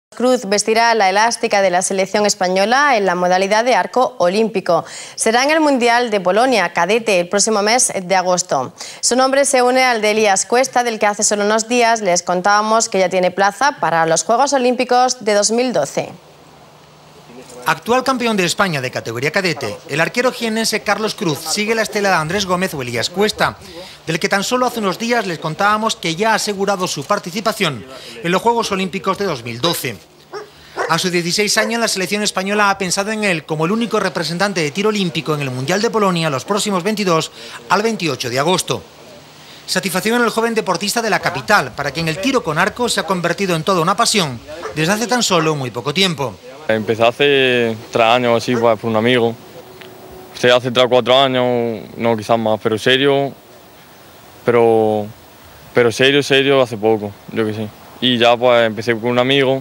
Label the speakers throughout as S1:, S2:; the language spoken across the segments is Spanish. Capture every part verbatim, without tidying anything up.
S1: Cruz vestirá la elástica de la selección española en la modalidad de arco olímpico. Será en el Mundial de Polonia, cadete, el próximo mes de agosto. Su nombre se une al de Elías Cuesta, del que hace solo unos días les contábamos que ya tiene plaza para los Juegos Olímpicos de dos mil doce.
S2: Actual campeón de España de categoría cadete, el arquero jiennense Carlos Cruz sigue la estela de Andrés Gómez o Elías Cuesta, del que tan solo hace unos días les contábamos que ya ha asegurado su participación en los Juegos Olímpicos de dos mil doce. A sus dieciséis años, la selección española ha pensado en él como el único representante de tiro olímpico en el Mundial de Polonia los próximos veintidós al veintiocho de agosto. Satisfacción en el joven deportista de la capital, para quien el tiro con arco se ha convertido en toda una pasión desde hace tan solo muy poco tiempo.
S3: Empecé hace tres años así, pues, por un amigo. Empecé hace tres o cuatro años, no quizás más, pero serio, pero, pero serio, serio hace poco, yo que sé. Y ya pues empecé con un amigo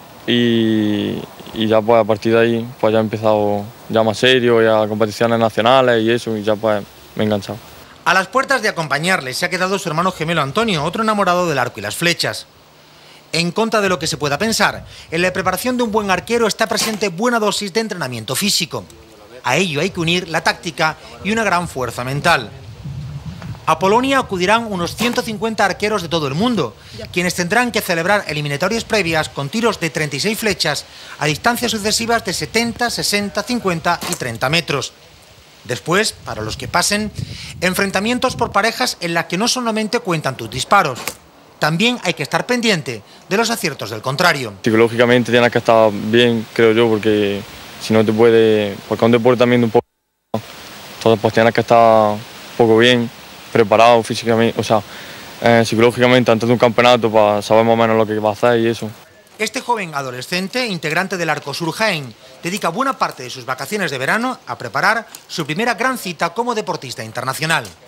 S3: y, y ya pues a partir de ahí pues ya he empezado ya más serio, ya competiciones nacionales y eso, y ya pues me he enganchado.
S2: A las puertas de acompañarle se ha quedado su hermano gemelo Antonio, otro enamorado del arco y las flechas. En contra de lo que se pueda pensar, en la preparación de un buen arquero está presente buena dosis de entrenamiento físico. A ello hay que unir la táctica y una gran fuerza mental. A Polonia acudirán unos ciento cincuenta arqueros de todo el mundo, quienes tendrán que celebrar eliminatorias previas con tiros de treinta y seis flechas a distancias sucesivas de setenta, sesenta, cincuenta y treinta metros. Después, para los que pasen, enfrentamientos por parejas en las que no solamente cuentan tus disparos. También hay que estar pendiente de los aciertos del contrario.
S3: Psicológicamente tienes que estar bien, creo yo, porque si no te puede, porque es un deporte también de un poco, entonces pues tienes que estar un poco bien preparado físicamente, o sea, eh, psicológicamente antes de un campeonato para saber más o menos lo que va a hacer y eso.
S2: Este joven adolescente, integrante del Arcosur Jaén, dedica buena parte de sus vacaciones de verano a preparar su primera gran cita como deportista internacional.